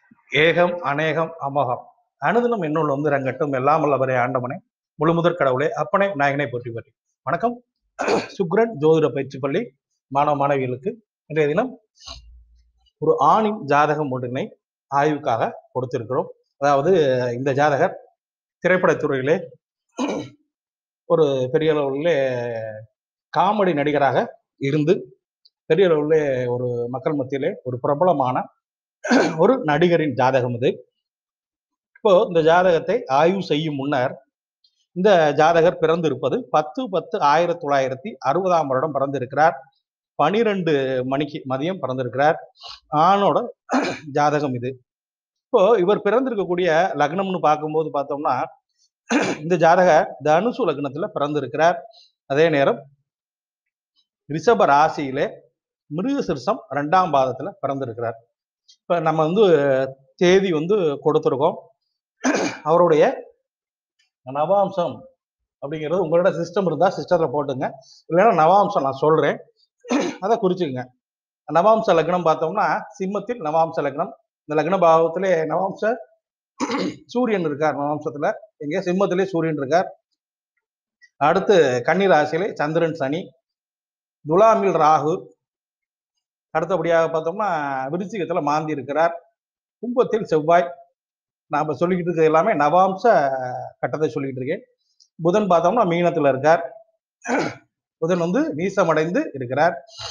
ஏகம் அநேகம் அமோகம் அனுதினம் என்னுள் வந்து ரங்கட்டும் எல்லாம் வல்லவரே ஆண்டவனே முழுமுதற் கடவுளே அப்பனை நாயகனை போற்றி போற்றி. வணக்கம். சுக்ரன் ஜோதிட பயிற்சி பள்ளி மாணவ மாணவிகளுக்கு இன்றைய தினம் ஒரு ஆணின் ஜாதகம் ஒன்றினை ஆய்வுக்காக கொடுத்திருக்கிறோம். அதாவது இந்த ஜாதகர் திரைப்படத்துறையிலே ஒரு பெரிய அளவில் காமெடி நடிகராக இருந்து பெரிய அளவில் ஒரு மக்கள் மத்தியிலே ஒரு பிரபலமான ஒரு நடிகரின் ஜாதகம் இது. இப்போ இந்த ஜாதகத்தை ஆய்வு செய்யும் முன்னர் இந்த ஜாதகர் பிறந்திருப்பது 10/10/1960 வருடம் பிறந்திருக்கிறார். 12 மணிக்கு மதியம் பிறந்திருக்கிறார். ஆணோட ஜாதகம் இது. இப்போ இவர் பிறந்திருக்கக்கூடிய லக்னம்னு பார்க்கும்போது பார்த்தோம்னா இந்த ஜாதகர் தனுசு லக்னத்துல பிறந்திருக்கிறார். அதே நேரம் ரிஷப ராசியிலே மிருகசீரிஷம் 2ஆம் பாதத்துல பிறந்திருக்கிறார். இப்ப நம்ம வந்து தேதி வந்து கொடுத்துருக்கோம். அவருடைய நவாம்சம் அப்படிங்கிறது உங்களோட சிஸ்டம் இருந்தா சிஸ்டத்துல போட்டுங்க, இல்லைன்னா நவாம்சம் நான் சொல்றேன், அதை குறிச்சுக்குங்க. நவாம்ச லக்னம் பார்த்தோம்னா சிம்மத்தில் நவாம்ச லக்னம். இந்த லக்ன பாவத்திலே நவாம்ச சூரியன் இருக்கார். நவாம்சத்துல எங்க சிம்மத்திலே சூரியன் இருக்கார். அடுத்து கன்னி ராசியிலே சந்திரன் சனி, துலாமில் ராகு, அடுத்தபடியாக பார்த்தோம்னா விருச்சிகத்துல மாந்தி இருக்கிறார், கும்பத்தில் செவ்வாய். நாம சொல்லிக்கிட்டு இருக்கிறது எல்லாமே நவாம்ச கட்டத்தை சொல்லிக்கிட்டு இருக்கேன். புதன் பார்த்தோம்னா மீனத்துல இருக்கார். புதன் வந்து நீசமடைந்து இருக்கிறார்.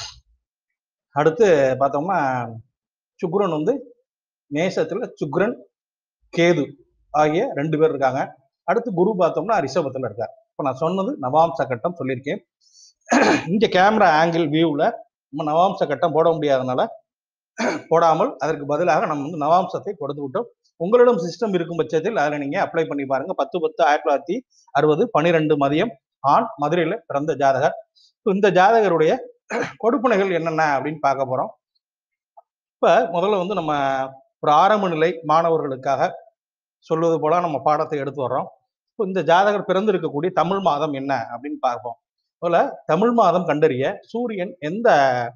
அடுத்து பார்த்தோம்னா சுக்கிரன் வந்து மேசத்துல சுக்கிரன் கேது ஆகிய 2 பேர் இருக்காங்க. அடுத்து குரு பார்த்தோம்னா ரிஷபத்துல இருக்கார். இப்ப நான் சொன்னது நவாம்ச கட்டம் சொல்லியிருக்கேன். இங்க கேமரா ஆங்கிள் வியூல நம்ம நவாம்ச கட்டம் போட முடியாதனால போடாமல் அதற்கு பதிலாக நம்ம வந்து நவாம்சத்தை கொடுத்து விட்டோம். உங்களிடம் சிஸ்டம் இருக்கும் பட்சத்தில் அதில் நீங்க அப்ளை பண்ணி பாருங்க. 10/10/1960 12 மதியம் ஆண், மதுரையில பிறந்த ஜாதகர். இந்த ஜாதகருடைய கொடுப்பனைகள் என்னென்ன அப்படின்னு பார்க்க போறோம். இப்ப முதல்ல வந்து நம்ம ஒரு ஆரம்ப நிலை மாணவர்களுக்காக சொல்வது போல நம்ம பாடத்தை எடுத்து வர்றோம். இப்போ இந்த ஜாதகர் பிறந்திருக்கக்கூடிய தமிழ் மாதம் என்ன அப்படின்னு பார்ப்போம். போல தமிழ் மாதம் கண்டறிய சூரியன் எந்த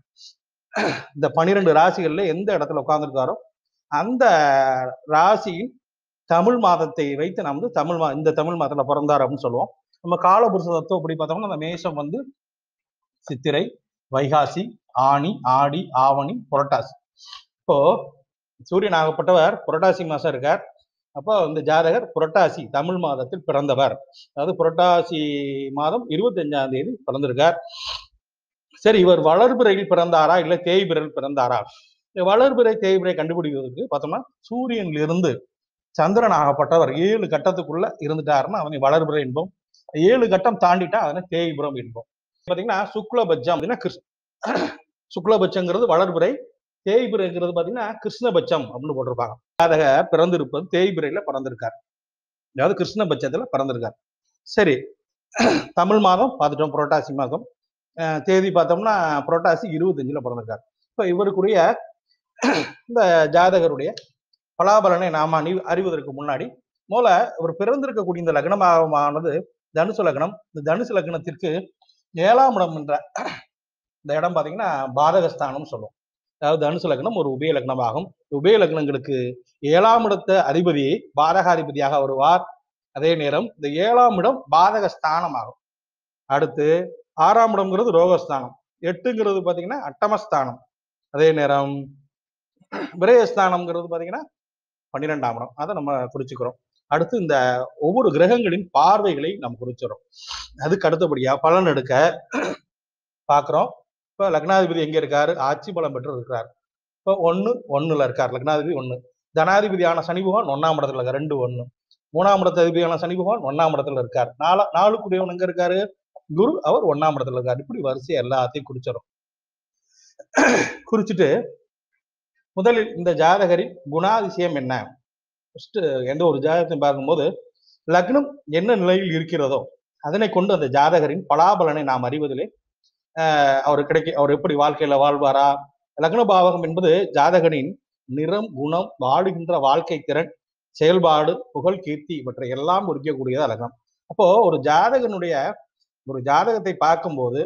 இந்த 12 ராசிகள்ல எந்த இடத்துல உட்கார்ந்துருக்காரோ அந்த ராசியின் தமிழ் மாதத்தை வைத்து நம்ம வந்து இந்த தமிழ் மாதத்துல பிறந்தார் அப்படின்னு சொல்லுவோம். நம்ம காலபுருஷ தத்துவம் அப்படி பார்த்தோம்னா அந்த மேஷம் வந்து சித்திரை, வைகாசி, ஆனி, ஆடி, ஆவணி, புரட்டாசி. இப்போ சூரியன் ஆகப்பட்டவர் புரட்டாசி மாசம் இருக்கார். அப்போ இந்த ஜாதகர் புரட்டாசி தமிழ் மாதத்தில் பிறந்தவர். அதாவது புரட்டாசி மாதம் 25ஆம் தேதி பிறந்திருக்கார். சரி, இவர் வளர்பிறையில் பிறந்தாரா இல்ல தேய்பிறையில் பிறந்தாரா? வளர்பிறை தேய்பிறை கண்டுபிடிக்கிறதுக்கு பார்த்தோம்னா சூரியனில் இருந்து சந்திரன் ஆகப்பட்டவர் 7 கட்டத்துக்குள்ள இருந்துட்டாருன்னா அவனை வளர்பிறை என்போம். 7 கட்டம் தாண்டிட்டா அதனை தேய்பிறம் என்போம். பாத்தீங்கன்னா சுக்லபட்சம் அப்படின்னா சுக்லபட்சங்கிறது வளர்பிறை, தேய்பிறைங்கிறது பாத்தீங்கன்னா கிருஷ்ணபட்சம் அப்படின்னு போட்டிருப்பாங்க. ஜாதக பிறந்திருப்பது தேய்பிறையில பிறந்திருக்கார், அதாவது கிருஷ்ணபட்சத்துல பிறந்திருக்கார். சரி, தமிழ் மாதம் பார்த்துட்டோம், புரட்டாசி மாதம். தேதி பார்த்தோம்னா புரட்டாசி 25ல பிறந்திருக்கார். இப்ப இவருக்குரிய இந்த ஜாதகருடைய பலாபலனை நாம அறிவதற்கு முன்னாடி முதல்ல இவர் பிறந்திருக்கக்கூடிய இந்த லக்னமானது தனுசு லக்னம். இந்த தனுசு லக்னத்திற்கு 7ஆம் இடம் என்ற இந்த இடம் பாத்தீங்கன்னா பாதகஸ்தானம் சொல்லுவோம். அதாவது தனுசு லக்னம் ஒரு உபய லக்னமாகும். உபய லக்னங்களுக்கு 7ஆம் இடத்த அதிபதி பாதகாதிபதியாக வருவார். அதே நேரம் இந்த 7ஆம் இடம் பாதகஸ்தானம் ஆகும். அடுத்து 6ஆம் இடம்ங்கிறது ரோகஸ்தானம், 8ங்கிறது பாத்தீங்கன்னா அட்டமஸ்தானம். அதே நேரம் விரயஸ்தானம்ங்கிறது பாத்தீங்கன்னா 12ஆம் இடம். அதை நம்ம குறிச்சுக்கிறோம். அடுத்து இந்த ஒவ்வொரு கிரகங்களின் பார்வைகளை நம்ம குறிச்சிடறோம். அதுக்கு அடுத்தபடியா பலன் எடுக்க பாக்குறோம். இப்ப லக்னாதிபதி எங்க இருக்காரு? ஆட்சி பலம் பெற்று இருக்கிறார். இப்போ 1 இருக்கார் லக்னாதிபதி 1. தனாதிபதியான சனி பகவான் 1ஆம் இடத்துல இருக்கார், 2 1. 3ஆம் இடத்து அதிபதியான சனி பகவான் 1ஆம் இடத்துல இருக்கார். 4 எங்க இருக்காரு? குரு, அவர் 1ஆம் இடத்துல இருக்காரு. இப்படி வரிசை எல்லாத்தையும் குறிச்சிடும். குறிச்சிட்டு முதலில் இந்த ஜாதகரின் குணாதிசயம் என்ன? எந்த ஒரு ஜாதகத்தையும் பார்க்கும்போது லக்னம் என்ன நிலையில் இருக்கிறதோ அதனை கொண்டு அந்த ஜாதகரின் பலாபலனை நாம் அறிவதிலே அவர் எப்படி வாழ்க்கையில வாழ்வாரா? லக்ன பாவகம் என்பது ஜாதகனின் நிறம், குணம், வாடுகின்ற வாழ்க்கை திறன், செயல்பாடு, புகழ், கீர்த்தி இவற்றை எல்லாம் குறிக்கக்கூடியதா லக்னம். அப்போ ஒரு ஜாதகத்தை பார்க்கும்போது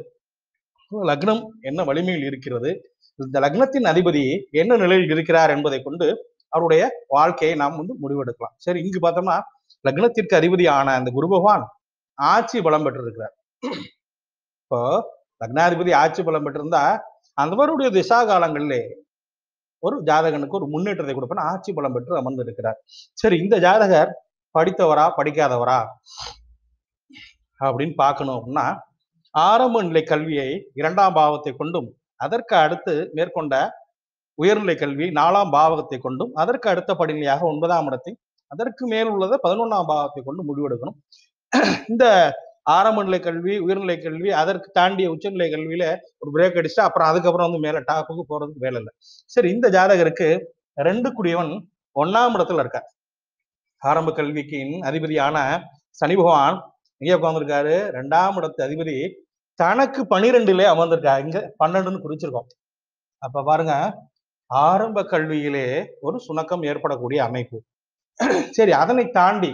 லக்னம் என்ன வலிமையில் இருக்கிறது, இந்த லக்னத்தின் அதிபதி என்ன நிலையில் இருக்கிறார் என்பதை கொண்டு அவருடைய வாழ்க்கையை நாம் முடிவெடுக்கலாம். சரி, இங்கு பார்த்தோம்னா லக்னத்திற்கு அதிபதியான அந்த குரு பகவான் ஆட்சி பலம் பெற்றிருக்கிறார். இப்போ லக்னாதிபதி ஆட்சி பலம் பெற்றிருந்தா அந்தவருடைய திசா காலங்களிலே ஒரு ஜாதகனுக்கு ஒரு முன்னேற்றத்தை கொடுப்பேன், ஆட்சி பலம் பெற்று அமர்ந்திருக்கிறார். சரி, இந்த ஜாதகர் படித்தவரா படிக்காதவரா அப்படின்னு பார்க்கணும் அப்படின்னா, ஆரம்ப நிலை கல்வியை 2ஆம் பாவத்தை கொண்டும், அதற்கு அடுத்து மேற்கொண்ட உயர்நிலை கல்வி 4ஆம் பாவகத்தை கொண்டும், அதற்கு அடுத்த படிநிலையாக 9ஆம் இடத்தை, அதற்கு மேல் உள்ளதை 11ஆம் பாவத்தை கொண்டு முடிவெடுக்கணும். இந்த ஆரம்ப நிலை கல்வி, உயர்நிலை கல்வி, அதற்கு தாண்டிய உச்சநிலை கல்வியில ஒரு பிரேக் அடிச்சுட்டு அப்புறம் அதுக்கப்புறம் மேல டாப்புக்கு போறதுக்கு வேலை இல்லை. சரி, இந்த ஜாதகருக்கு 2 கூடியவன் 1ஆம் இடத்துல இருக்கார். ஆரம்ப கல்விக்கு அதிபதியான சனி பகவான் எங்க உட்கார்ந்துருக்காரு? 2ஆம் இடத்து அதிபதி தனக்கு 12லே அமர்ந்திருக்காரு. இங்க 12ன்னு குறிச்சிருக்கோம். அப்ப பாருங்க, ஆரம்ப கல்வியிலே ஒரு சுணக்கம் ஏற்படக்கூடிய அமைப்பு. சரி, அதனை தாண்டி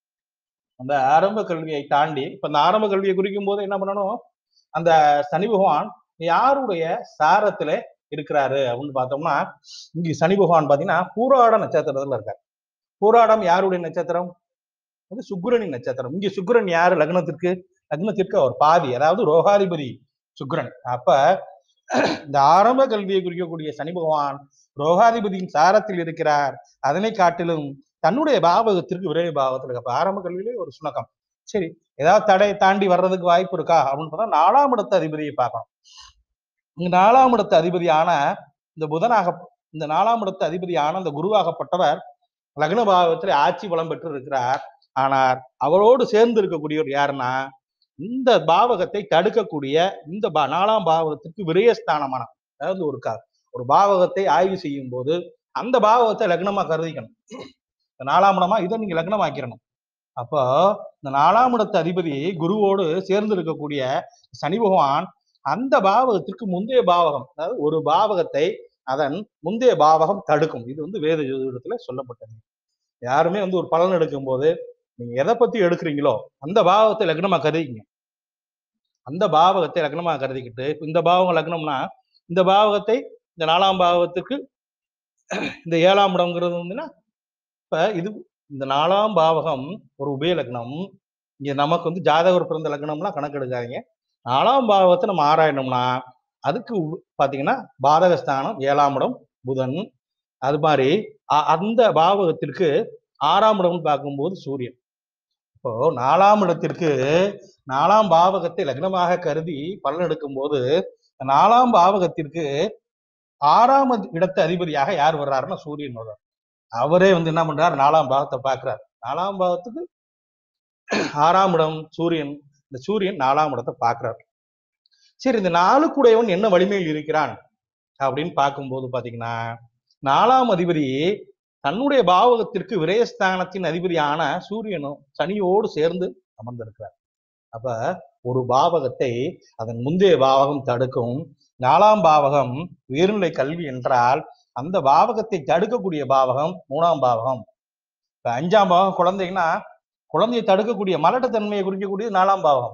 அந்த ஆரம்ப கல்வியை தாண்டி இப்ப இந்த ஆரம்ப கல்வியை குறிக்கும் போது என்ன பண்ணணும், அந்த சனி பகவான் யாருடைய சாரத்துல இருக்கிறாரு அப்படின்னு பார்த்தோம்னா, இங்க சனி பகவான் பாத்தீங்கன்னா பூராட நட்சத்திரத்துல இருக்காரு. பூராடம் யாருடைய நட்சத்திரம்? சுக்கிரனின் நட்சத்திரம். இங்க சுக்கிரன் யாரு? லக்னத்திற்கு அவர் பாதி, அதாவது ரோகாதிபதி சுக்கிரன். அப்ப இந்த ஆரம்ப கல்வியை குறிக்கக்கூடிய சனி பகவான் ரோகாதிபதியின் சாரத்தில் இருக்கிறார். அதனை காட்டிலும் தன்னுடைய பாவகத்திற்கு விரைவு பாவத்தில் இருக்க. ஆரம்ப கல்வியிலே ஒரு சுணக்கம். சரி, ஏதாவது தடை தாண்டி வர்றதுக்கு வாய்ப்பு இருக்கா அப்படின்னு பார்த்தா 4ஆம் இடத்து அதிபதியை பார்க்கணும். இங்க 4ஆம் இடத்து அதிபதியான இந்த புதனாக, இந்த 4ஆம் இடத்து அதிபதியான இந்த குருவாகப்பட்டவர் லக்ன பாவத்தில் ஆட்சி பலம் பெற்று இருக்கிறார். ஆனால் அவரோடு சேர்ந்து இருக்கக்கூடியவர் யாருன்னா, இந்த பாவகத்தை தடுக்கக்கூடிய இந்த 4ஆம் பாவகத்திற்கு விரயஸ்தானமான, அதாவது ஒரு பாவகத்தை ஆய்வு செய்யும் போது அந்த பாவகத்தை லக்னமா கருதிக்கணும். 4ஆம் இடமா இதை நீங்க லக்னமாக்கிறணும். அப்போ இந்த 4ஆம் இடத்து அதிபதி குருவோடு சேர்ந்து இருக்கக்கூடிய சனி பகவான் அந்த பாவகத்திற்கு முந்தைய பாவகம், அதாவது ஒரு பாவகத்தை அதன் முந்தைய பாவகம் தடுக்கும். இது வேத ஜோதிடத்துல சொல்லப்பட்டது. யாருமே ஒரு பலன் எடுக்கும் போது நீங்க எதை பத்தி எடுக்கிறீங்களோ அந்த பாவகத்தை லக்னமா கருதிங்க. அந்த பாவகத்தை லக்னமா கருதிக்கிட்டு, இந்த பாவகம் லக்னம்னா இந்த பாவகத்தை இந்த 4ஆம் பாவகத்துக்கு இந்த 7ஆம் இடம்ங்கிறது இப்ப இந்த 4ஆம் பாவகம் ஒரு உபய லக்னம். இங்க நமக்கு ஜாதகர் பிறந்த லக்னம்லாம் கணக்கு எடுக்காதீங்க. 4ஆம் பாவகத்தை நம்ம ஆராயணும்னா அதுக்கு பாத்தீங்கன்னா பாதகஸ்தானம் 7ஆம் இடம் புதன். அது மாதிரி அந்த பாவகத்திற்கு 6ஆம் இடம்னு பார்க்கும்போது சூரியன். இப்போ 4ஆம் இடத்திற்கு 4ஆம் பாவகத்தை லக்னமாக கருதி பலன் எடுக்கும் போது 4ஆம் பாவகத்திற்கு 6ஆம் இடத்து அதிபதியாக யார் வர்றாருன்னா சூரியன் வர்றார். அவரே என்ன பண்றாரு? 4ஆம் பாவத்தை பார்க்கிறார். 4ஆம் பாவத்துக்கு 6ஆம் இடம் சூரியன். இந்த சூரியன் 4ஆம் இடத்தை பார்க்கிறார். சரி, இந்த 4 கூடையவன் என்ன வலிமையில் இருக்கிறான் அப்படின்னு பார்க்கும்போது பாத்தீங்கன்னா, 4ஆம் அதிபதி தன்னுடைய பாவகத்திற்கு விரயஸ்தானத்தின் அதிபதியான சூரியனும் சனியோடு சேர்ந்து அமர்ந்திருக்கிறார். அப்ப ஒரு பாவகத்தை அதன் முந்தைய பாவகம் தடுக்கும். 4ஆம் பாவகம் உயர்நிலை கல்வி என்றால் அந்த பாவகத்தை தடுக்கக்கூடிய பாவகம் 3ஆம் பாவகம். இப்ப 5ஆம் பாவகம் குழந்தைன்னா குழந்தையை தடுக்கக்கூடிய மலட்டுத்தன்மையை குறிக்கக்கூடியது 4ஆம் பாவகம்.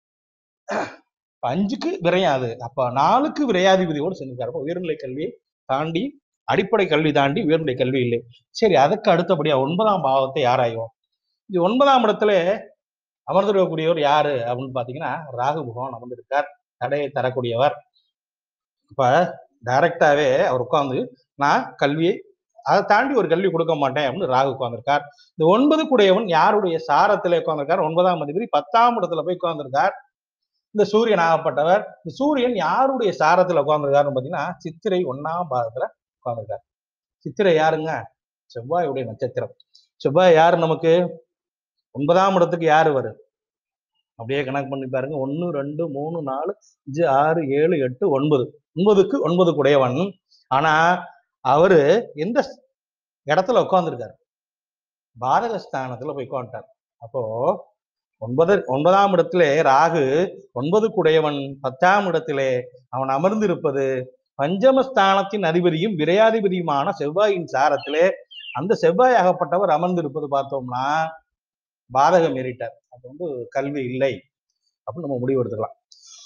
5க்கு விரையாது. அப்ப 4க்கு விரையாதிபதியோடு செஞ்சிருக்காரு. உயர்நிலை கல்வியை தாண்டி, அடிப்படை கல்வி தாண்டி உயர்நிலை கல்வி இல்லை. சரி, அதுக்கு அடுத்தபடியா 9ஆம் பாவத்தை ஆராயும். இது 9ஆம் இடத்துல அமர்ந்திருக்கக்கூடியவர் யாரு அப்படின்னு பாத்தீங்கன்னா ராகு பகவான் அமர்ந்திருக்கார். தடையை தரக்கூடியவர். இப்ப டைரக்டாவே அவர் உட்கார்ந்து நான் கல்வியை அதை தாண்டி ஒரு கல்வி கொடுக்க மாட்டேன் அப்படின்னு ராகு உட்கார்ந்திருக்கார். இந்த 9 கூடையவன் யாருடைய சாரத்துல உட்கார்ந்திருக்கார்? 9ஆம் அதிபதி 10ஆம் இடத்துல போய் உட்கார்ந்திருக்கார். இந்த சூரியன் ஆகப்பட்டவர். இந்த சூரியன் யாருடைய சாரத்துல உட்கார்ந்துருக்காருன்னு பாத்தீங்கன்னா சித்திரை 1ஆம் பாதத்துல உட்கார்ந்துருக்காரு. சித்திரை யாருங்க? செவ்வாயுடைய நட்சத்திரம். செவ்வாய் யாரு நமக்கு? 9ஆம் இடத்துக்கு யாரு வரும்? அப்படியே கணக்கு பண்ணி பாருங்க. 1 2 3 4 5 6 7 8 9. 9க்கு 9 கூடையவன். ஆனா அவரு எந்த இடத்துல உட்கார்ந்துருக்காரு? பாதகஸ்தானத்துல போய் உட்காந்துட்டார். அப்போ 9ஆம் இடத்திலே ராகு 9 கூடையவன் 10ஆம் இடத்திலே அவன் அமர்ந்திருப்பது பஞ்சமஸ்தானத்தின் அதிபதியும் விரையாதிபதியுமான செவ்வாயின் சாரத்திலே அந்த செவ்வாய் ஆகப்பட்டவர் அமர்ந்திருப்பது பார்த்தோம்னா பாதகம் ஏறிட்டார். அது கல்வி இல்லை அப்படின்னு நம்ம முடிவு எடுத்துக்கலாம்.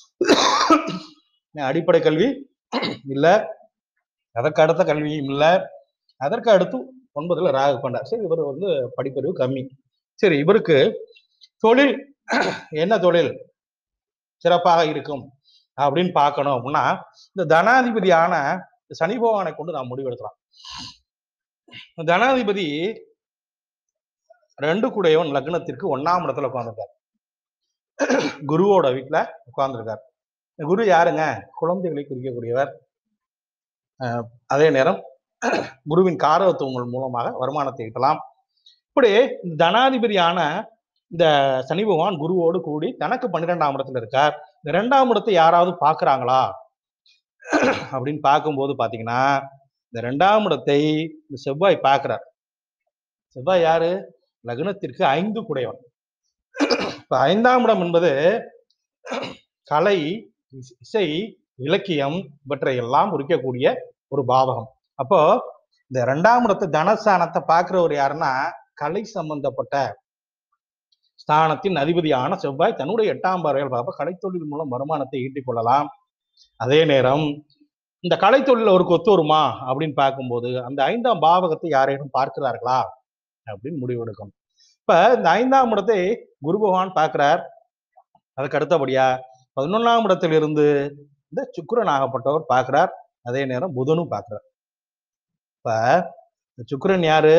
அடிப்படை கல்வி இல்ல, அதற்கு அடுத்த கல்வியும் இல்லை, அதற்கு அடுத்து 9ல ராகு கொண்டார். சரி, இவர் வந்து படிப்பறிவு கம்மி. சரி, இவருக்கு தொழில் என்ன தொழில் சிறப்பாக இருக்கும் அப்படின்னு பார்க்கணும் அப்படின்னா, இந்த தனாதிபதியான சனி பகவானை கொண்டு நாம் முடிவெடுக்கலாம். தனாதிபதி 2 கூடையவன் லக்னத்திற்கு 1ஆம் இடத்துல உட்கார்ந்துருக்காரு. குருவோட வீட்டுல உட்கார்ந்துருக்காரு. குரு யாருங்க? குழந்தைகளை குறிக்கக்கூடியவர். அதே நேரம் குருவின் காரகத்துவங்கள் மூலமாக வருமானத்தை ஈட்டலாம். இப்படி தனாதிபதியான இந்த சனி பகவான் குருவோடு கூடி தனக்கு 12ஆம் இடத்துல இருக்கார். இந்த 2ஆம் இடத்தை யாராவது பாக்குறாங்களா அப்படின்னு பார்க்கும்போது பாத்தீங்கன்னா, இந்த 2ஆம் இடத்தை இந்த செவ்வாய் பார்க்கிறார். செவ்வாய் யாரு? லக்னத்திற்கு 5 கூடையவன். இப்ப 5ஆம் இடம் என்பது கலை, இசை, இலக்கியம் இவற்றை எல்லாம் குறிக்கக்கூடிய ஒரு பாவகம். அப்போ இந்த 2ஆம் இடத்தை தனஸ்தானத்தை பார்க்கிறவர் யாருன்னா, கலை சம்பந்தப்பட்ட ஸ்தானத்தின் அதிபதியான செவ்வாய் தன்னுடைய 8ஆம் பார்வையால் பார்ப்ப கலைத்தொழில் மூலம் வருமானத்தை ஈட்டிக் கொள்ளலாம். அதே நேரம் இந்த கலைத்தொழில் அவருக்கு ஒத்து வருமா அப்படின்னு பார்க்கும்போது அந்த 5ஆம் பாவகத்தை யாரேனும் பார்க்கிறார்களா அப்படின்னு முடிவெடுக்கணும். இப்ப இந்த 5ஆம் இடத்தை குரு பகவான் பார்க்கிறார். அதுக்கு அடுத்தபடியா 11ஆம் இடத்திலிருந்து இந்த சுக்கிரன் ஆகப்பட்டவர் பார்க்கிறார். அதே நேரம் புதனும் பார்க்கிறார். இப்ப இந்த சுக்கிரன் யாரு?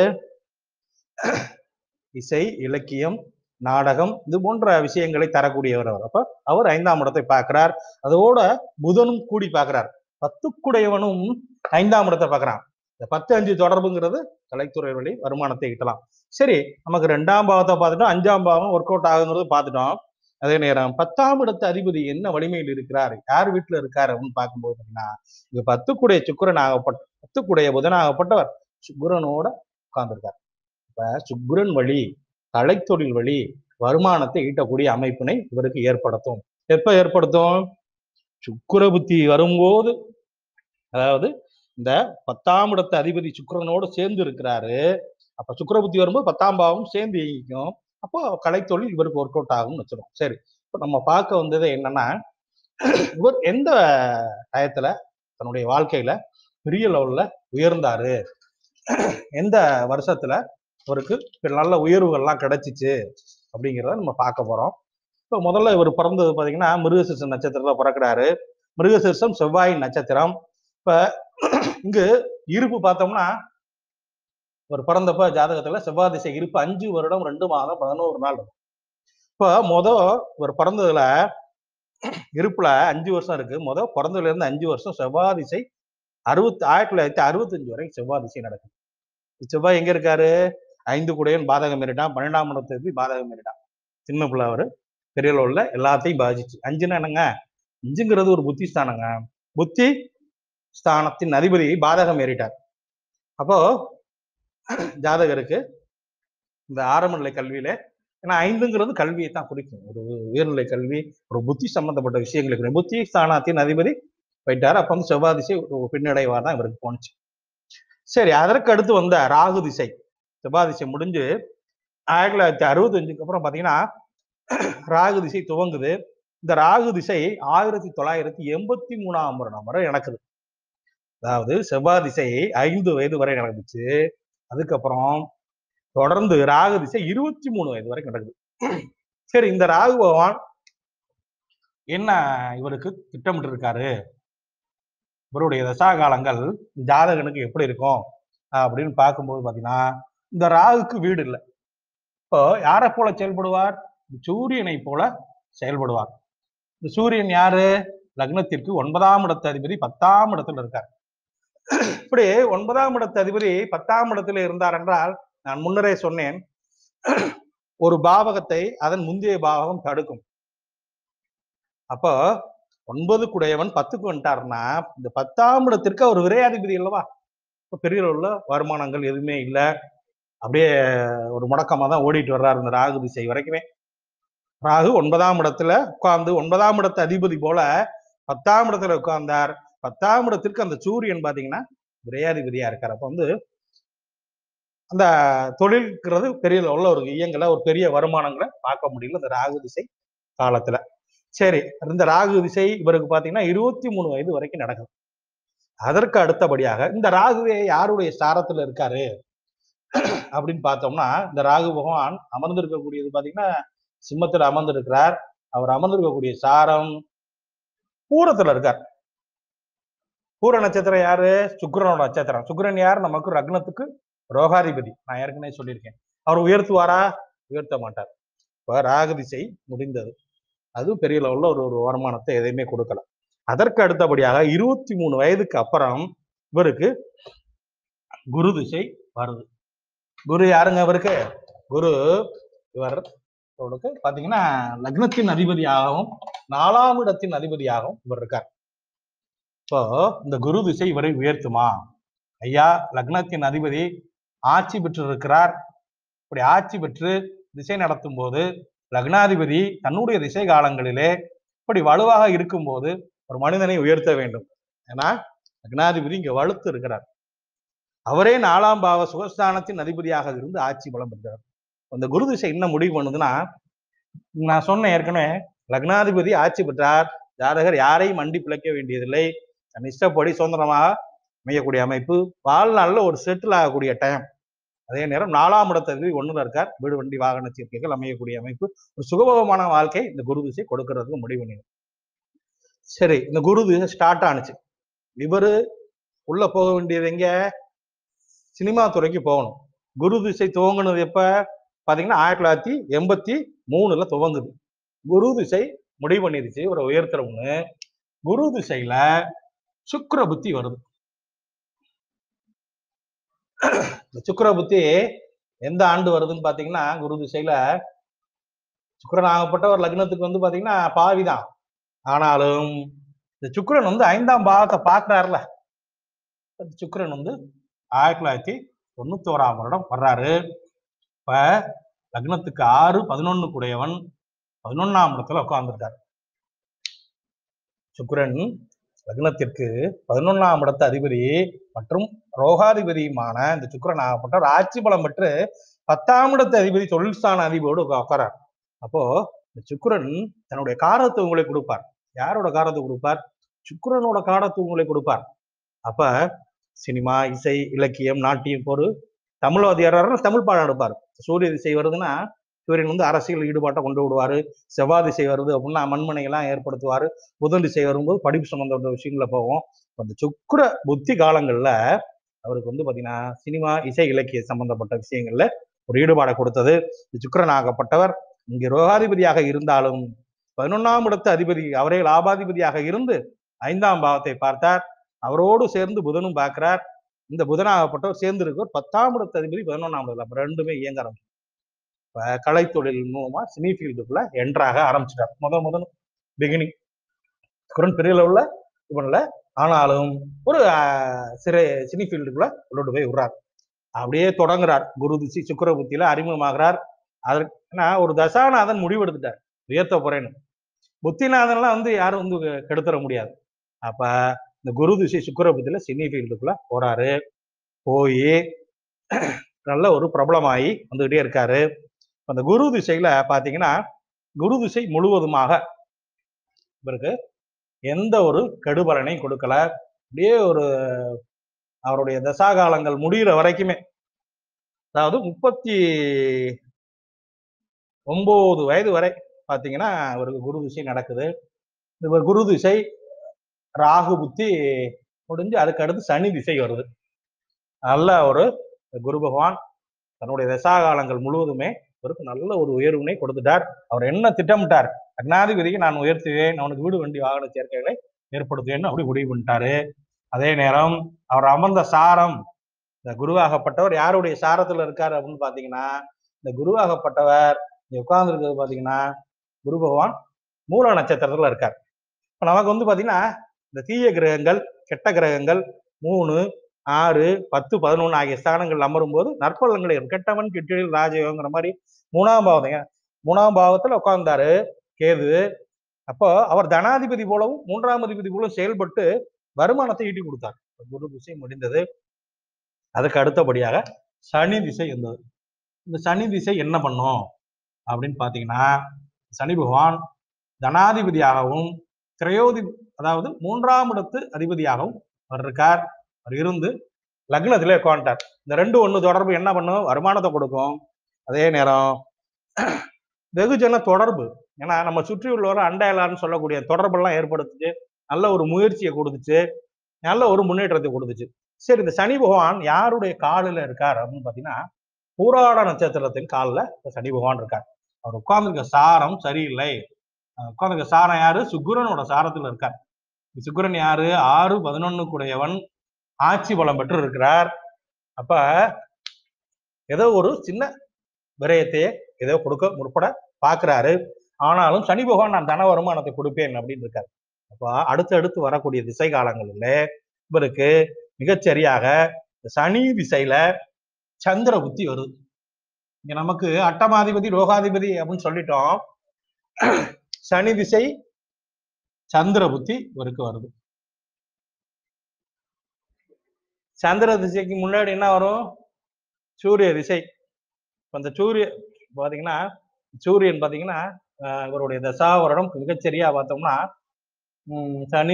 இசை, இலக்கியம், நாடகம் இது போன்ற விஷயங்களை தரக்கூடியவர் அவர். அப்ப அவர் 5ஆம் இடத்தை பார்க்கிறார். அதோட புதனும் கூடி பார்க்கிறார். 10 கூடையவனும் 5ஆம் இடத்தை பார்க்கிறான். இந்த 10-5 தொடர்புங்கிறது கலைத்துறை வழி வருமானத்தை ஈட்டலாம். சரி, நமக்கு 2ஆம் பாவத்தை பார்த்துட்டோம், 5ஆம் பாவம் ஒர்க் அவுட் ஆகுங்கிறது பார்த்துட்டோம். அதே நேரம் 10ஆம் இடத்து அதிபதி என்ன வலிமையில் இருக்கிறார், யார் வீட்டுல இருக்காரு அப்படின்னு பார்க்கும்போது பார்த்தீங்கன்னா, இங்க 10 கூடைய சுக்கிரன் ஆகப்பட்ட 10 கூடைய புதன் ஆகப்பட்டவர் சுக்கிரனோட உட்கார்ந்துருக்கார். இப்ப சுக்கிரன் வழி கலைத்தொழில் வழி வருமானத்தை ஈட்டக்கூடிய அமைப்பினை இவருக்கு ஏற்படுத்தும். எப்ப ஏற்படுத்தும்? சுக்கிர புத்தி வரும்போது, அதாவது இந்த 10ஆம் இடத்து அதிபதி சுக்கிரனோடு சேர்ந்து இருக்கிறாரு. அப்ப சுக்கிர புத்தி வரும்போது 10ஆம் பாவம் சேர்ந்து இயங்கிக்கும். அப்போ கலைத்தொழில் இவருக்கு ஒர்க் அவுட் ஆகும்னு வச்சிடும். சரி, இப்ப நம்ம பார்க்க வந்தது என்னன்னா, இவர் எந்த டயத்துல தன்னுடைய வாழ்க்கையில பெரிய லெவல்ல உயர்ந்தாரு, எந்த வருஷத்துல அவருக்கு நல்ல உயர்வுகள்லாம் கிடைச்சிச்சு அப்படிங்கிறத நம்ம பார்க்க போறோம். இப்போ முதல்ல இவர் பிறந்தது பார்த்தீங்கன்னா மிருகசீரிஷம் நட்சத்திரத்துல பிறக்கிறாரு. மிருகசீரிஷம் செவ்வாயின் நட்சத்திரம். இப்ப இங்கு இருப்பு பார்த்தோம்னா, ஒரு பிறந்தப்ப ஜாதகத்துல செவ்வாய் திசை இருப்பு 5 வருடம் 2 மாதம் 11 நாள் இருக்கும். இப்போ ஒரு பிறந்ததுல இருப்புல 5 வருஷம் இருக்கு. பிறந்ததுல இருந்து 5 வருஷம் செவ்வாய் திசை 1965 வரை செவ்வாய் திசை நடக்கும். செவ்வாய் எங்க இருக்காரு? 5 கூடையன் பாதகம் ஏறிட்டான். 12ஆம் இடத்துக்கு பாதகம் ஏறிட்டான். சின்ன பிள்ளை அவரு பெரிய லெவல்ல எல்லாத்தையும் பாதிச்சு. 5ன்னா என்னங்க? 5ங்கிறது ஒரு புத்தி ஸ்தானங்க. புத்தி ஸ்தானத்தின் அதிபதி பாதகம் ஏறிட்டார். அப்போ ஜாதகருக்கு இந்த ஆரம்ப நிலை கல்வியில, ஏன்னா 5ங்கிறது கல்வியை தான் குறிக்கும். ஒரு உயர்நிலை கல்வி, ஒரு புத்தி சம்பந்தப்பட்ட விஷயங்களுக்கு புத்தி ஸ்தானத்தின் அதிபதி போயிட்டார். அப்ப வந்து செவ்வாய் திசை ஒரு பின்னடைவா தான் இவருக்கு போனுச்சு. சரி, அதற்கு அடுத்து வந்த ராகு திசை, செவ்வாய் திசை முடிஞ்சு 1965க்கு அப்புறம் பாத்தீங்கன்னா ராகு திசை துவங்குது. இந்த ராகு திசை 1983ஆம் வருடம் வரை நடக்குது. அதாவது செவ்வாய் திசை 5 வயது வரை நடந்துச்சு. அதுக்கப்புறம் தொடர்ந்து ராகு திசை 23 வயது வரை நடக்குது. சரி, இந்த ராகு பகவான் என்ன இவருக்கு திட்டமிட்டு இருக்காரு, இவருடைய தசா காலங்கள் ஜாதகனுக்கு எப்படி இருக்கும் அப்படின்னு பார்க்கும்போது பாத்தீங்கன்னா, இந்த ராகுக்கு வீடு இல்லை. இப்போ யாரை போல செயல்படுவார்? சூரியனை போல செயல்படுவார். இந்த சூரியன் யாரு? லக்னத்திற்கு 9ஆம் இடத்து அதிபதி 10ஆம் இடத்துல இருக்கார். இப்படி 9ஆம் இடத்து அதிபதி 10ஆம் இடத்துல இருந்தார் என்றால், நான் முன்னரே சொன்னேன், ஒரு பாவகத்தை அதன் முந்தைய பாவகம் தடுக்கும். அப்போ 9 குடையவன் 10க்கு வந்துட்டாருன்னா, இந்த 10ஆம் இடத்திற்கு அவர் விரையாதிபதி அல்லவா? இப்ப பெரிய உள்ள வருமானங்கள் எதுவுமே இல்லை. அப்படியே ஒரு முடக்கமா தான் ஓடிட்டு வர்றாரு இந்த ராகு திசை வரைக்குமே. ராகு 9ஆம் இடத்துல உட்கார்ந்து 9ஆம் இடத்து அதிபதி போல 10ஆம் இடத்துல உட்கார்ந்தார். 10ஆம் இடத்திற்கு அந்த சூரியன் பாத்தீங்கன்னா விரையாதிபதியா இருக்கார். அப்ப வந்து அந்த தொழில்ங்கிறது பெரிய உள்ள ஒரு இயங்கல, ஒரு பெரிய வருமானங்களை பார்க்க முடியல இந்த ராகு திசை காலத்துல. சரி, இந்த ராகு திசை இவருக்கு பாத்தீங்கன்னா 23 வயது வரைக்கும் நடக்குது. அதற்கு அடுத்தபடியாக இந்த ராகுவே யாருடைய ஸ்தானத்துல இருக்காரு அப்படின்னு பார்த்தோம்னா இந்த ராகு பகவான் அமர்ந்திருக்கக்கூடியது பாத்தீங்கன்னா சிம்மத்துல அமர்ந்திருக்கிறார். அவர் அமர்ந்திருக்கக்கூடிய சாரம் பூரத்துல இருக்கார். பூர நட்சத்திரம் யாரு? சுக்கிரனோட நட்சத்திரம். சுக்கிரன் யார்? நமக்கு லக்னத்துக்கு ரோகாதிபதி. நான் ஏற்கனவே சொல்லியிருக்கேன். அவர் உயர்த்துவாரா? உயர்த்த மாட்டார். இப்ப ராகு திசை முடிந்தது. அதுவும் பெரிய லெவல்ல ஒரு வருமானத்தை எதையுமே கொடுக்கல. அதற்கு அடுத்தபடியாக 23 வயதுக்கு அப்புறம் இவருக்கு குரு திசை வருது. குரு யாருங்க இவருக்கு? குரு இவர் பாத்தீங்கன்னா லக்னத்தின் அதிபதியாகவும் 4ஆம் இடத்தின் அதிபதியாகவும் இவர் இருக்கார். இப்போ இந்த குரு திசை இவரை உயர்த்துமா? ஐயா, லக்னத்தின் அதிபதி ஆட்சி பெற்று இருக்கிறார். இப்படி ஆட்சி பெற்று திசை நடத்தும் போது லக்னாதிபதி தன்னுடைய திசை காலங்களிலே இப்படி வலுவாக இருக்கும்போது ஒரு மனிதனை உயர்த்த வேண்டும். ஏன்னா லக்னாதிபதி இங்க வலுத்து இருக்கிறார். அவரே 4ஆம் பாவ சுகஸ்தானத்தின் அதிபதியாக இருந்து ஆட்சி பலம் பெற்றார். அந்த குரு திசை என்ன முடிவு பண்ணுதுன்னா, நான் சொன்ன ஏற்கனவே லக்னாதிபதி ஆட்சி பெற்றார். ஜாதகர் யாரையும் மண்டி பிழைக்க வேண்டியதில்லை. தன் இஷ்டப்படி சுதந்திரமாக அமையக்கூடிய அமைப்பு, வாழ்நாளில் ஒரு செட்டில் ஆகக்கூடிய டைம். அதே நேரம் 4ஆம் இடத்ததிபதி 1ல இருக்கார். வீடு வண்டி வாகன சேர்க்கைகள் அமையக்கூடிய அமைப்பு, ஒரு சுகபோகமான வாழ்க்கை இந்த குரு திசை கொடுக்கறதுக்கு முடிவு பண்ணிடும். சரி, இந்த குரு திசை ஸ்டார்ட் ஆனிச்சு. இவரு உள்ள போக வேண்டியது எங்க? சினிமா துறைக்கு போகணும். குரு திசை துவங்குனது எப்ப பாத்தீங்கன்னா 1983ல துவங்குது. குரு திசை முடிவு பண்ணிருச்சு ஒரு உயர்த்துறவங்க. குரு திசையில சுக்கிர புத்தி வருது. சுக்கிர புத்தி எந்த ஆண்டு வருதுன்னு பாத்தீங்கன்னா, குரு திசையில சுக்கிரன் ஆகப்பட்டவர் லக்னத்துக்கு வந்து பாத்தீங்கன்னா பாவிதான். ஆனாலும் இந்த சுக்கிரன் வந்து 5ஆம் பாவத்தை பார்க்கிறாருல, சுக்கிரன் வந்து 1991ஆம் வருடம் வர்றாரு. இப்ப லக்னத்துக்கு 6, 11 கூடையவன் 11ஆம் இடத்துல உட்கார்ந்துருக்காரு. சுக்கிரன் லக்னத்திற்கு 11ஆம் இடத்து அதிபதி மற்றும் ரோகாதிபதியுமான இந்த சுக்கிரன் ஆகப்பட்ட ஆட்சி பலம் பெற்று 10ஆம் இடத்து அதிபதி தொழில்ஸ்தான அதிபதியோடு உட்காரார். அப்போ இந்த சுக்கிரன் தன்னுடைய காரத்துவங்களை கொடுப்பார். யாரோட காரத்தை கொடுப்பார்? சுக்கிரனோட காரத்துவங்களை கொடுப்பார். அப்ப சினிமா, இசை, இலக்கியம், நாட்டியம், போர், தமிழ்வாதியார் தமிழ் பாடம் எடுப்பார். சூரிய திசை வருதுன்னா சூரியன் வந்து அரசியல் ஈடுபாட்டை கொண்டு விடுவாரு. செவ்வாய் திசை வருது அப்படின்னா மண்மனைகள்லாம் ஏற்படுத்துவாரு. புதன் திசை வரும்போது படிப்பு சம்பந்தப்பட்ட விஷயங்கள போகும். அந்த சுக்கிர புத்தி காலங்கள்ல அவருக்கு வந்து பாத்தீங்கன்னா சினிமா, இசை, இலக்கிய சம்பந்தப்பட்ட விஷயங்கள்ல ஒரு ஈடுபாடை கொடுத்தது. சுக்கிரன் ஆகப்பட்டவர் இங்கே ரோகாதிபதியாக இருந்தாலும் 11ஆம் இடத்து அதிபதி அவரே லாபாதிபதியாக இருந்து 5ஆம் பாவத்தை பார்த்தார். அவரோடு சேர்ந்து புதனும் பார்க்கிறார். இந்த புதனாகப்பட்டவர் சேர்ந்து இருக்கிற 10ஆம் இடத்து அதிபதி 11ஆம் இடத்துல ரெண்டுமே இயங்க ஆரம்பிச்சு. இப்ப கலைத்தொழில் மூலமா சினி ஃபீல்டுக்குள்ள என்ட்ராக ஆரம்பிச்சிட்டார். முதல் பிகினிங் சுக்கிரன் பெரிய லெவல்ல இது பண்ணல. ஆனாலும் ஒரு சினி ஃபீல்டுக்குள்ள கொண்டு போய் விடுறார். அப்படியே தொடங்குறார். குரு திசை சுக்கிர புத்தியில அறிமுகமாகிறார். அதற்கு ஒரு தசாநாதன் முடிவெடுத்துட்டார், உயர்த்த போறேன்னு. புத்திநாதன்லாம் வந்து யாரும் வந்து கெடுத்துட முடியாது. அப்ப இந்த குரு திசை சுக்கிர புத்தியில சினி ஃபீல்டுக்குள்ள போறாரு. போய் நல்ல ஒரு பிரபலமாகி வந்துகிட்டே இருக்காரு. அந்த குரு திசையில பாத்தீங்கன்னா குரு திசை முழுவதுமாக இவருக்கு எந்த ஒரு கெடுபலனையும் கொடுக்கல. அப்படியே ஒரு அவருடைய தசாகாலங்கள் முடிகிற வரைக்குமே, அதாவது 39 வயது வரை பாத்தீங்கன்னா இவருக்கு குரு திசை நடக்குது. இவர் குரு திசை ராகு புத்தி முடிஞ்சு அதுக்கு அடுத்து சனி திசை வருது. நல்ல ஒரு குரு பகவான் தன்னுடைய தசாகாலங்கள் முழுவதுமே இவருக்கு நல்ல ஒரு உயர்வினை கொடுத்துட்டார். அவர் என்ன திட்டமிட்டார்? லக்னாதிபதிக்கு நான் உயர்த்துவேன், அவனுக்கு வீடு வண்டி வாகன சேர்க்கைகளை ஏற்படுத்துவேன்னு அப்படி முடிவு பண்ணிட்டாரு. அதே நேரம் அவர் அமர்ந்த சாரம், இந்த குருவாகப்பட்டவர் யாருடைய சாரத்துல இருக்காரு அப்படின்னு பாத்தீங்கன்னா, இந்த குருவாகப்பட்டவர் உட்கார்ந்து இருக்கிறது பாத்தீங்கன்னா குரு பகவான் மூல நட்சத்திரத்துல இருக்கார். இப்ப நமக்கு வந்து பாத்தீங்கன்னா இந்த தீய கிரகங்கள், கெட்ட கிரகங்கள் 3, 6, 10, 11 ஆகிய ஸ்தானங்கள் அமரும் போது நற்பலன்களை கெட்டவன் கிட்டில் ராஜயோகங்கிற மாதிரி 3ஆம் பாவத்துல உட்கார்ந்தாரு கேது. அப்போ அவர் தனாதிபதி போலவும் 3ஆம் அதிபதி போலவும் செயல்பட்டு வருமானத்தை ஈட்டி கொடுத்தார். குரு திசை முடிந்தது. அதுக்கு அடுத்தபடியாக சனி திசை இருந்தது. இந்த சனி திசை என்ன பண்ணும் அப்படின்னு பாத்தீங்கன்னா, சனி பகவான் தனாதிபதியாகவும் அதாவது 3ஆம் இடத்து அதிபதியாகவும் அவர் இருக்கார். அவர் இருந்து லக்னத்திலே உட்காந்துட்டார். இந்த ரெண்டு ஒண்ணு தொடர்பு என்ன பண்ணும்? வருமானத்தை கொடுக்கும். அதே நேரம் வெகுஜன தொடர்பு, ஏன்னா நம்ம சுற்றி உள்ளவரை அண்டையலான்னு சொல்லக்கூடிய தொடர்பெல்லாம் ஏற்படுத்துச்சு, நல்ல ஒரு முயற்சியை கொடுத்துச்சு, நல்ல ஒரு முன்னேற்றத்தை கொடுத்துச்சு. சரி, இந்த சனி பகவான் யாருடைய காலில் இருக்கார் அப்படின்னு பாத்தீங்கன்னா, பூராட நட்சத்திரத்தின் காலில் சனி பகவான் இருக்கார். அவர் உட்கார்ந்துருக்க சாரம் சரியில்லை. உட்கார்ந்துருக்க சாரம் யாரு? சுக்கிரனோட சாரத்துல இருக்கார். சுக்கிரன் யாரு? 6-11 கூடையவன், ஆட்சி பலம் பெற்று இருக்கிறார். அப்ப ஏதோ ஒரு சின்ன விரயத்தையே ஏதோ கொடுக்க முற்பட பாக்குறாரு. ஆனாலும் சனி பகவான் நான் தன வருமானத்தை கொடுப்பேன் அப்படின்னு இருக்காரு. அப்ப அடுத்து வரக்கூடிய திசை காலங்களில் இவருக்கு மிகச்சரியாக சனி திசையில சந்திர புத்தி வருது. இங்க நமக்கு அட்டமாதிபதி ரோகாதிபதி அப்படின்னு சொல்லிட்டோம். சனி திசை சந்திர புத்தி இவருக்கு வருது. சந்திர திசைக்கு முன்னாடி என்ன வரும்? சூரிய திசை. அந்த சூரியன் பாத்தீங்கன்னா இவருடைய தசா வருடம் மிகச்சரியா பார்த்தோம்னா சனி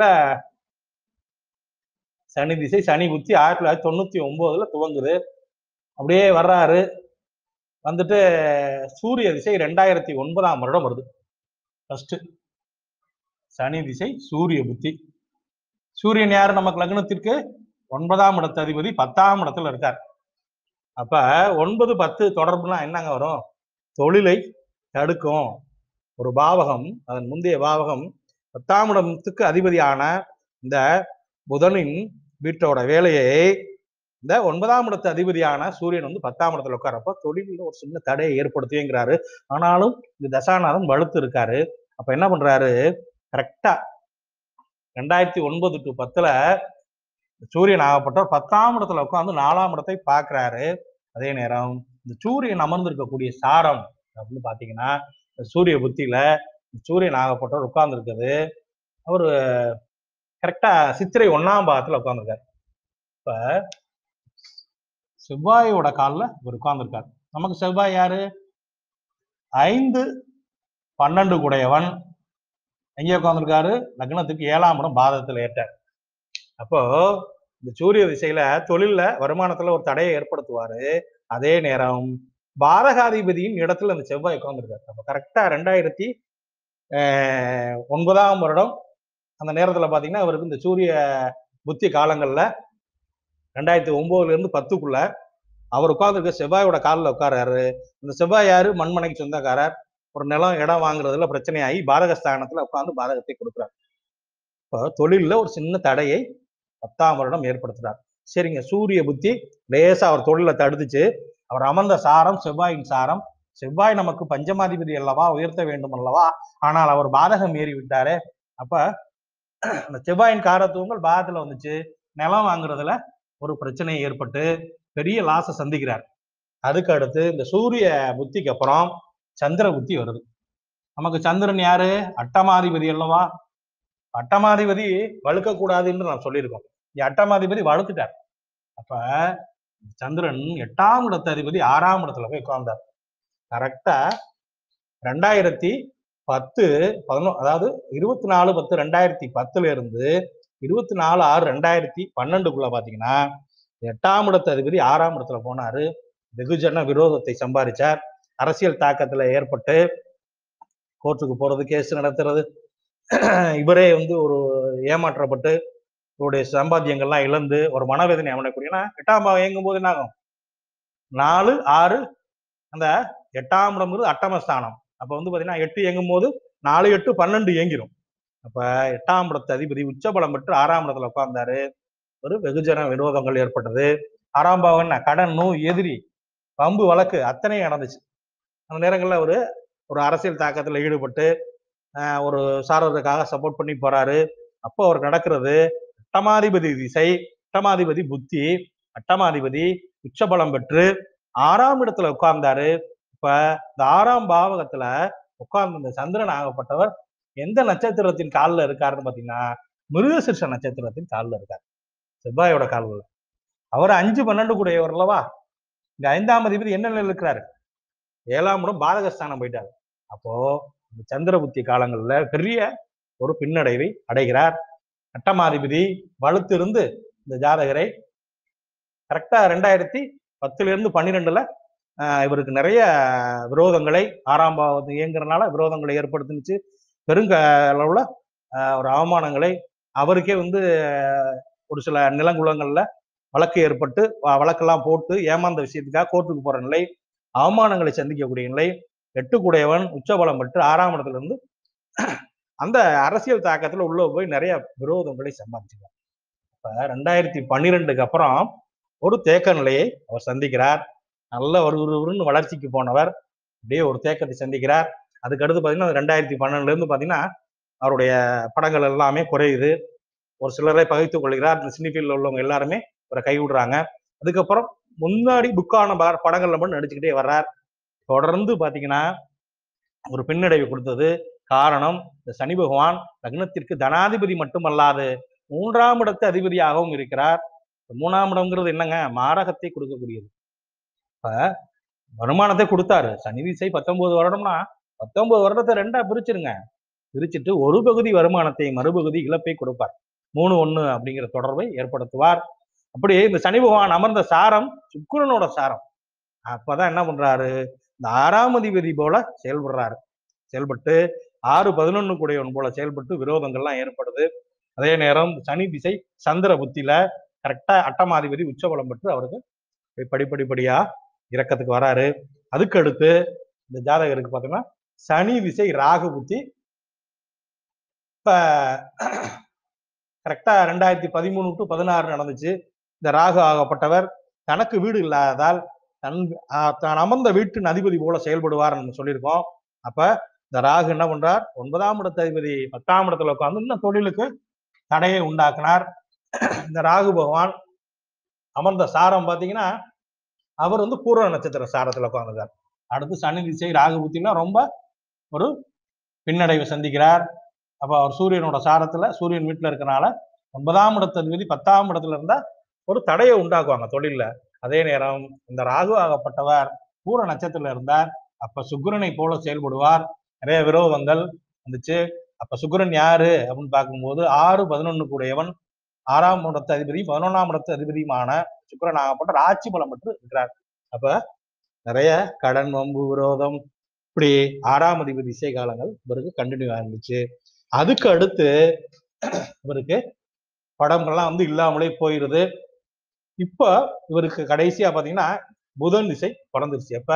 திசை சனி புத்தி 1999 துவங்குது. அப்படியே வர்றாரு. வந்துட்டு சூரிய திசை 2009 வருடம் வருது. ஃபர்ஸ்ட் சனி திசை சூரிய புத்தி. சூரியன் யாரு? நமக்கு லக்னத்திற்கு 9ஆம் இடத்து அதிபதி 10ஆம் இடத்துல இருக்கார். அப்ப 9-10 தொடர்புனா என்னங்க வரும்? தொழிலை தடுக்கும். ஒரு பாவகம், அதன் முந்தைய பாவகம் 10ஆம் இடத்துக்கு அதிபதியான இந்த புதனின் வீட்டோட வேலையை இந்த 9ஆம் இடத்து அதிபதியான சூரியன் 10ஆம் இடத்துல உட்காரப்ப தொழிலில் ஒரு சின்ன தடையை ஏற்படுத்துவேங்கிறாரு. ஆனாலும் இந்த தசாநாதன் வலுத்து இருக்காரு. அப்ப என்ன பண்றாரு? கரெக்டா 2009-10 சூரியன் ஆகப்பட்டவர் 10ஆம் இடத்துல உட்காந்து 4ஆம் இடத்தை பார்க்கிறாரு. அதே நேரம் இந்த சூரியன் அமர்ந்திருக்கக்கூடிய சாரம் அப்படின்னு பாத்தீங்கன்னா, சூரிய புத்தியில சூரியன் ஆகப்பட்டவர் உட்கார்ந்து இருக்குது. அவரு கரெக்டா சித்திரை 1ஆம் பாகத்துல உட்கார்ந்துருக்காரு. இப்ப செவ்வாயோட காலில் இவர் உட்கார்ந்துருக்காரு. நமக்கு செவ்வாய் யாரு? 5-12 கூடையவன். எங்கே உட்கார்ந்துருக்காரு? லக்னத்துக்கு 7ஆம் இடம் பாதத்துல ஏற்றார். அப்போ இந்த சூரிய திசையில தொழில்ல வருமானத்துல ஒரு தடையை ஏற்படுத்துவாரு. அதே நேரம் பாதகாதிபதியின் இடத்துல அந்த செவ்வாய் உட்கார்ந்துருக்காரு. அப்ப கரெக்டா 2009ஆம் வருடம் அந்த நேரத்துல பாத்தீங்கன்னா அவருக்கு இந்த சூரிய புத்தி காலங்கள்ல 2009 10க்குள்ள அவர் உட்கார்ந்துருக்க செவ்வாயோட காலில் உட்காராரு. இந்த செவ்வாய் யாரு? மண்மனைக்கு சொந்தக்காரர். ஒரு நிலம் இடம் வாங்குறதுல பிரச்சனையாகி பாதகஸ்தானத்துல உட்கார்ந்து பாதகத்தை கொடுக்குறாரு. இப்போ தொழில்ல ஒரு சின்ன தடையை 10ஆம் வருடம் ஏற்படுத்துறார். சரிங்க, சூரிய புத்தி லேசா அவர் தொழிலை தடுத்துச்சு. அவர் அமர்ந்த சாரம் செவ்வாயின் சாரம். செவ்வாய் நமக்கு பஞ்சமாதிபதி அல்லவா, உயர்த்த வேண்டும் அல்லவா, ஆனால் அவர் பாதகம் ஏறி விட்டாரு. அப்ப அந்த செவ்வாயின் காரத்துவங்கள் பாதத்துல வந்துச்சு. நிலம் வாங்குறதுல ஒரு பிரச்சனை ஏற்பட்டு பெரிய லாச சந்திக்கிறார். அதுக்கு அடுத்து இந்த சூரிய புத்திக்கு அப்புறம் சந்திர புத்தி வருது. நமக்கு சந்திரன் யாரு? அட்டமாதிபதி அல்லவா. அட்டமாதிபதி வழுக்க கூடாதுன்னு நான் சொல்லியிருக்கோம். அட்டமாதிபதி வலுத்துட்டார். அப்ப சந்திரன் 8ஆம் இடத்து அதிபதி 6ஆம் இடத்துல போய் உட்கார்ந்தார். கரெக்டா 2010-11, அதாவது 24-10-2010 இருந்து 24-6-2012 பாத்தீங்கன்னா 8ஆம் இடத்து அதிபதி 6ஆம் இடத்துல போனாரு. வெகுஜன விரோதத்தை சம்பாதிச்சார். அரசியல் தாக்கத்துல ஏற்பட்டு கோர்ட்டுக்கு போறது, கேஸ் நடத்துறது, இவரே ஒரு ஏமாற்றப்பட்டு இவருடைய சம்பாத்தியங்கள்லாம் இழந்து ஒரு மனவேதனை அவனுக்குரிய 8ஆம் பாவம் இயங்கும் போது என்ன ஆகும்? 4-6 அந்த 8ஆம் இடம் அட்டமஸ்தானம். அப்ப பாத்தீங்கன்னா 8 இயங்கும் போது 4-8-12 இயங்கிடும். அப்ப 8ஆம் இடத்து அதிபதி உச்சபலம் பெற்று 6ஆம் இடத்துல உட்கார்ந்தாரு. ஒரு வெகுஜன விரோதங்கள் ஏற்பட்டது. 6ஆம் பாவம் என்ன? கடன், நோய், எதிரி, பம்பு வழக்கு அத்தனையும் நடந்துச்சு. அந்த நேரங்கள்ல ஒரு அரசியல் தாக்கத்துல ஈடுபட்டு ஒரு சாரருக்காக சப்போர்ட் பண்ணி போறாரு. அப்போ அவருக்கு நடக்கிறது அட்டமாதிபதி திசை, அட்டமாதிபதி புத்தி, அட்டமாதிபதி உச்சபலம் பெற்று 6ஆம் இடத்துல உட்கார்ந்தாரு. இப்ப இந்த 6ஆம் பாவகத்துல உட்கார்ந்து இந்த சந்திரன் ஆகப்பட்டவர் எந்த நட்சத்திரத்தின் காலில் இருக்காருன்னு பாத்தீங்கன்னா மிருகசீர்ஷ நட்சத்திரத்தின் காலில் இருக்காரு. செவ்வாயோட காலில். அவர் 5-12 கூடையவர் அல்லவா. இந்த 5ஆம் அதிபதி என்ன நிலையில் இருக்கிறாரு? 7ஆம் இடம் பாதகஸ்தானம் போயிட்டாரு. அப்போ இந்த சந்திர புத்தி காலங்கள்ல பெரிய ஒரு பின்னடைவை அடைகிறார். அட்டமாதிபதி வலுத்திருந்து இந்த ஜாதகரை கரெக்டா 2010 12 இவருக்கு நிறைய விரோதங்களை 6ஆம் பாவத்து இயங்குறதுனால விரோதங்களை ஏற்படுத்துனுச்சு. பெருங்க அளவுல ஒரு அவமானங்களை அவருக்கே வந்து ஒரு சில நிலங்குலங்கள்ல வழக்கு ஏற்பட்டு வழக்கெல்லாம் போட்டு ஏமாந்த விஷயத்துக்காக கோர்ட்டுக்கு போற நிலை, அவமானங்களை சந்திக்கக்கூடிய நிலை, 8 கூடையவன் உச்சபலம் பெற்று 6ஆம் இடத்துல இருந்து அந்த அரசியல் தாக்கத்துல உள்ள போய் நிறைய விரோதங்களை சம்பாதிச்சுக்கிறார். இப்ப 2012க்கு அப்புறம் ஒரு தேக்க நிலையை அவர் சந்திக்கிறார். நல்ல ஒரு வளர்ச்சிக்கு போனவர் அப்படியே ஒரு தேக்கத்தை சந்திக்கிறார். அதுக்கடுத்து பாத்தீங்கன்னா 2012ல இருந்து பாத்தீங்கன்னா அவருடைய படங்கள் எல்லாமே குறையுது. ஒரு சிலரை பகைத்துக் கொள்கிறார். இந்த சினிஃபீல்ட்ல உள்ளவங்க எல்லாருமே இவரை கைவிடுறாங்க. அதுக்கப்புறம் முன்னாடி புக்கான படங்கள்ல மட்டும் நடிச்சுக்கிட்டே வர்றார். தொடர்ந்து பாத்தீங்கன்னா ஒரு பின்னடைவு கொடுத்தது காரணம் இந்த சனி பகவான் லக்னத்திற்கு தனாதிபதி மட்டுமல்லாது 3ஆம் இடத்து அதிபதியாகவும் இருக்கிறார். 3ஆம் இடம்ங்கிறது என்னங்க, மாரகத்தை கொடுக்கக்கூடியது. இப்ப வருமானத்தை கொடுத்தாரு. சனி திசை 19 வருடம்னா 19 வருடத்தை 2ஆ பிரிச்சிருங்க. பிரிச்சுட்டு ஒரு பகுதி வருமானத்தை மறுபகுதி இழப்பை கொடுப்பார். 3-1 அப்படிங்கிற தொடர்பை ஏற்படுத்துவார். அப்படியே இந்த சனி பகவான் அமர்ந்த சாரம் சுக்கிரனோட சாரம். அப்பதான் என்ன பண்றாரு, இந்த 6ஆம் அதிபதி போல செயல்படுறாரு. செயல்பட்டு 6-11 கூடையவன் போல செயல்பட்டு விரோதங்கள்லாம் ஏற்படுது. அதே நேரம் சனி திசை சந்திர புத்தியில கரெக்டா 8ஆம் அதிபதி உச்சபலம் பெற்று அவருக்கு படிப்படியா இறக்கத்துக்கு வராரு. அதுக்கு அடுத்து இந்த ஜாதகருக்கு பாத்தீங்கன்னா சனி திசை ராகு புத்தி இப்ப கரெக்டா 2013 to 16 நடந்துச்சு. இந்த ராகு ஆகப்பட்டவர் தனக்கு வீடு இல்லாததால் தான் அமர்ந்த வீட்டின் அதிபதி போல செயல்படுவார் சொல்லியிருக்கோம். அப்ப இந்த ராகு என்ன பண்றார், 9ஆம் இடத்து அதிபதி 10ஆம் இடத்துல உட்கார்ந்து இன்னும் தொழிலுக்கு தடையை உண்டாக்குனார். இந்த ராகு பகவான் அமர்ந்த சாரம் பாத்தீங்கன்னா அவர் வந்து பூர்வ நட்சத்திர சாரத்துல உட்கார்ந்துருக்கார். அடுத்து சனி திசை ராகு புத்தினா ரொம்ப ஒரு பின்னடைவை சந்திக்கிறார். அப்ப அவர் சூரியனோட சாரத்துல சூரியன் வீட்டுல இருக்கனால 9ஆம் இடத்து அதிபதி 10ஆம் இடத்துல இருந்தா ஒரு தடையை உண்டாக்குவாங்க தொழில்ல. அதே நேரம் இந்த ராகு ஆகப்பட்டவர் பூர நட்சத்திரத்துல இருந்தார். அப்ப சுக்கிரனை போல செயல்படுவார். நிறைய விரோதங்கள் வந்துச்சு. அப்ப சுக்கிரன் யாரு அப்படின்னு பார்க்கும்போது 6-11 கூடையவன் 6ஆம் இடத்து அதிபதி 11ஆம் இடத்து அதிபதியுமான சுக்கிரன் ஆகப்பட்ட ஆட்சி பலம் பெற்று இருக்கிறார். அப்ப நிறைய கடன் வம்பு விரோதம் இப்படி 6ஆம் அதிபதி திசை காலங்கள் இவருக்கு கண்டினியூ ஆயிருந்துச்சு. அதுக்கு அடுத்து இவருக்கு படங்கள்லாம் வந்து இல்லாமலே போயிருது. இப்ப இவருக்கு கடைசியா பாத்தீங்கன்னா புதன் திசை பிறந்துருச்சு. எப்ப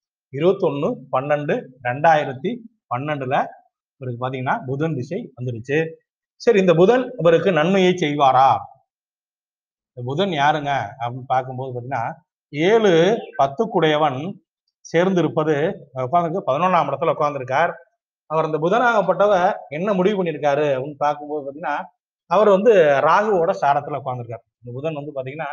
21-12-2012 இவருக்கு பாத்தீங்கன்னா புதன் திசை வந்துருச்சு. சரி, இந்த புதன் இவருக்கு நன்மையை செய்வாரா? இந்த புதன் யாருங்க அப்படின்னு பார்க்கும்போது பாத்தீங்கன்னா 7-10 கூடையவன் சேர்ந்து இருப்பது உட்கார்ந்து 11ஆம் இடத்துல உட்கார்ந்துருக்கார். அவர் இந்த புதனாகப்பட்டவர் என்ன முடிவு பண்ணியிருக்காரு அப்படின்னு பார்க்கும்போது பாத்தீங்கன்னா அவர் வந்து ராகுவோட சாரத்துல உட்கார்ந்துருக்காரு. இந்த புதன் வந்து பாத்தீங்கன்னா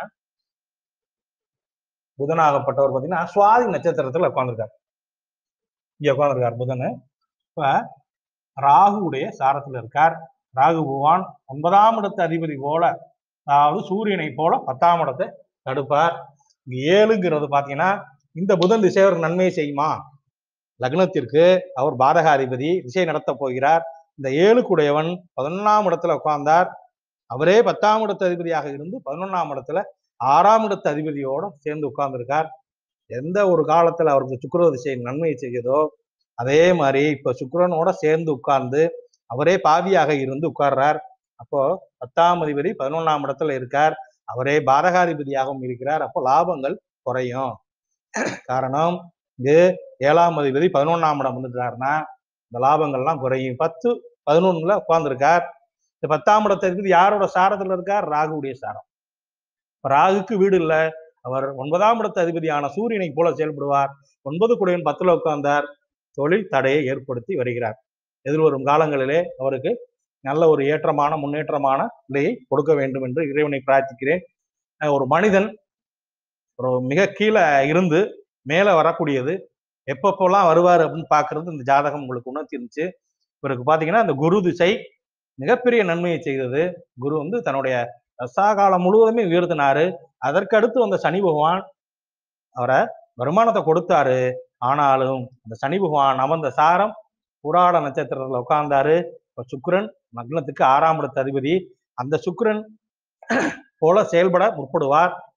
புதனாகப்பட்டவர் பாத்தீங்கன்னா சுவாதி நட்சத்திரத்துல உட்கார்ந்துருக்காரு. இங்க உட்கார்ந்துருக்கார் புதன். இப்ப ராகுவுடைய சாரத்துல இருக்கார். ராகு பகவான் 9ஆம் இடத்து அதிபதி போல, அதாவது சூரியனை போல 10ஆம் இடத்தை தடுப்பார். 7ங்கிறது பாத்தீங்கன்னா இந்த புதன் திசை அவருக்கு நன்மையை செய்யுமா? லக்னத்திற்கு அவர் பாதகாதிபதி திசை நடத்த போகிறார். இந்த 7 கூடையவன் 11ஆம் இடத்துல உட்கார்ந்தார். அவரே 10ஆம் இடத்து அதிபதியாக இருந்து 11ஆம் இடத்துல 6ஆம் இடத்து அதிபதியோட சேர்ந்து உட்கார்ந்துருக்கார். எந்த ஒரு காலத்துல அவருக்கு சுக்கிர திசை நன்மையை செய்யுதோ அதே மாதிரி இப்ப சுக்கிரனோட சேர்ந்து உட்கார்ந்து அவரே பாவியாக இருந்து உட்கார்றார். அப்போ 10ஆம் அதிபதி 11ஆம் இடத்துல இருக்கார். அவரே பாதகாதிபதியாகவும் இருக்கிறார். அப்போ லாபங்கள் குறையும். காரணம் இது 7ஆம் அதிபதி 11ஆம் இடம் வந்துட்டாருன்னா இந்த லாபங்கள்லாம் குறையும். 10-11 உட்கார்ந்துருக்கார். இந்த 10ஆம் இடத்தை அதிபதி யாரோட சாரத்துல இருக்கார்? ராகுடைய சாரம். ராகுக்கு வீடு இல்லை. அவர் 9ஆம் இடத்து அதிபதியான சூரியனை போல செயல்படுவார். 9 கூடையவன் 10ல உட்கார்ந்தார். தொழில் தடையை ஏற்படுத்தி வருகிறார். எதிர்வரும் காலங்களிலே அவருக்கு நல்ல ஒரு ஏற்றமான முன்னேற்றமான நிலையை கொடுக்க வேண்டும் என்று இறைவனை பிரார்த்திக்கிறேன். ஒரு மனிதன் ஒரு மிக கீழே இருந்து மேல வரக்கூடியது எப்பப்போலாம் வருவார் அப்படின்னு பாக்குறது இந்த ஜாதகம் உங்களுக்கு உணர்த்தி இருந்துச்சு. இவருக்கு பாத்தீங்கன்னா இந்த குரு திசை மிகப்பெரிய நன்மையை செய்தது. குரு வந்து தன்னுடைய தசாகாலம் முழுவதுமே உயர்த்தினாரு. அதற்கு அடுத்து வந்த சனி பகவான் அவரை வருமானத்தை கொடுத்தாரு. ஆனாலும் அந்த சனி பகவான் அமர்ந்த சாரம் புராட நட்சத்திரத்துல உட்கார்ந்தாரு. இப்ப சுக்கிரன் லக்னத்துக்கு 6ஆம் இடத்து அதிபதி. அந்த சுக்கிரன் போல செயல்பட முற்படுவார்.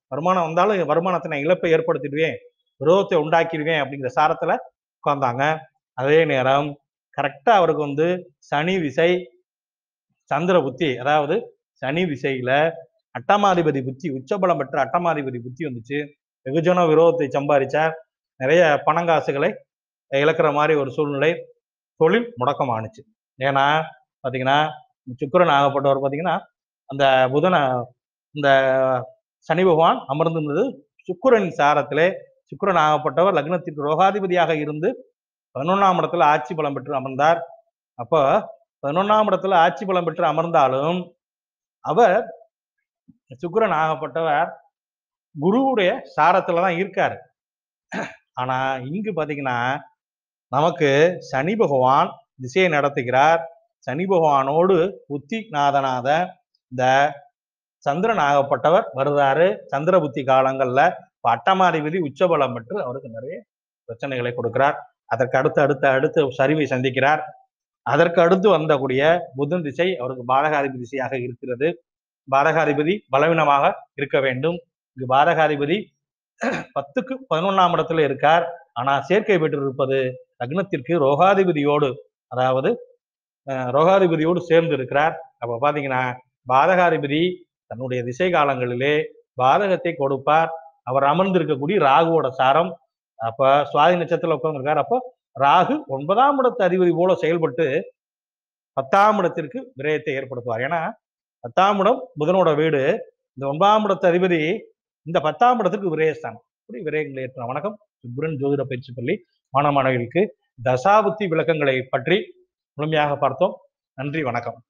வருமானம் வந்தாலும் வருமானத்தை நான் இழப்பை ஏற்படுத்திடுவேன், விரோதத்தை உண்டாக்கிடுவேன் அப்படிங்கிற சாரத்துல உட்கார்ந்தாங்க. அதே நேரம் கரெக்டா அவருக்கு சனி விசை, சந்திர புத்தி, அதாவது சனி விசையில அட்டமாதிபதி புத்தி, உச்சபலம் பெற்ற அட்டமாதிபதி புத்தி வந்துச்சு. வெகுஜன விரோதத்தை சம்பாதிச்சார், நிறைய பணங்காசுகளை இழக்கிற மாதிரி ஒரு சூழ்நிலை, தொழில் முடக்கமானுச்சு. ஏன்னா பாத்தீங்கன்னா சுக்கிரன் ஆகப்பட்டவர் பாத்தீங்கன்னா அந்த புதனை இந்த சனி பகவான் அமர்ந்திருந்தது சுக்கிரனின் சாரத்திலே. சுக்கிரன் ஆகப்பட்டவர் லக்னத்திற்கு ரோகாதிபதியாக இருந்து 11ஆம் இடத்துல ஆட்சி பலம் பெற்று அமர்ந்தார். அப்போ 11ஆம் இடத்துல ஆட்சி பலம் பெற்று அமர்ந்தாலும் அவர் சுக்கிரன் ஆகப்பட்டவர் குருவுடைய சாரத்துலதான் இருக்காரு. ஆனா இங்கு பாத்தீங்கன்னா நமக்கு சனி பகவான் திசையை நடத்துகிறார். சனி பகவானோடு புத்தி நாதனாத இந்த சந்திரன் ஆகப்பட்டவர் வருகிறாரு. சந்திர புத்தி காலங்கள்ல அட்டமாதிபதி உச்சபலம் பெற்று அவருக்கு நிறைய பிரச்சனைகளை கொடுக்கிறார். அதற்கு அடுத்து சரிவை சந்திக்கிறார். அதற்கு அடுத்து வந்தக்கூடிய புதன் திசை அவருக்கு பாதகாதிபதி திசையாக இருக்கிறது. பாதகாதிபதி பலவீனமாக இருக்க வேண்டும். இங்கு பாதகாதிபதி 10க்கு 11ஆம் இடத்துல இருக்கார். ஆனா சேர்க்கை பெற்று இருப்பது லக்னத்திற்கு ரோகாதிபதியோடு, அதாவது ரோகாதிபதியோடு சேர்ந்து இருக்கிறார். அப்ப பாத்தீங்கன்னா பாதகாதிபதி தன்னுடைய திசை காலங்களிலே பாதகத்தை கொடுப்பார். அவர் அமர்ந்திருக்கக்கூடிய ராகுவோட சாரம். அப்ப சுவாதி நட்சத்திரத்துல உட்கார்ந்துருக்கார். அப்போ ராகு 9ஆம் இடத்து அதிபதி போல செயல்பட்டு 10ஆம் இடத்திற்கு விரயத்தை ஏற்படுத்துவார். ஏன்னா 10ஆம் இடம் புதனோட வீடு, இந்த 9ஆம் இடத்து அதிபதி இந்த 10ஆம் இடத்துக்கு விரயஸ்தானம். இப்படி விரயங்களை ஏற்படும். வணக்கம், சுப்ரன் ஜோதிட பயிற்சி பள்ளி மாணவர்களுக்கு தசாபுத்தி விளக்கங்களை பற்றி முழுமையாக பார்த்தோம். நன்றி, வணக்கம்.